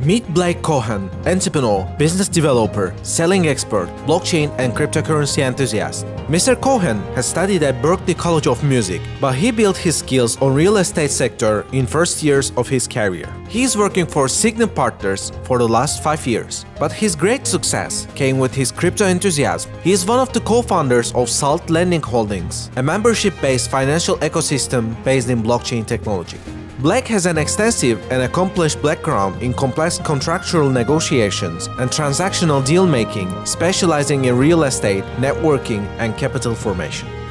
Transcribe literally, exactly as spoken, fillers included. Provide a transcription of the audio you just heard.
Meet Blake Cohen, entrepreneur, business developer, selling expert, blockchain and cryptocurrency enthusiast. Mister Cohen has studied at Berklee College of Music, but he built his skills on real estate sector in first years of his career. He is working for Signum Partners for the last five years, but his great success came with his crypto enthusiasm. He is one of the co-founders of Salt Lending Holdings, a membership-based financial ecosystem based in blockchain technology. Blake has an extensive and accomplished background in complex contractual negotiations and transactional deal-making, specializing in real estate, networking, and capital formation.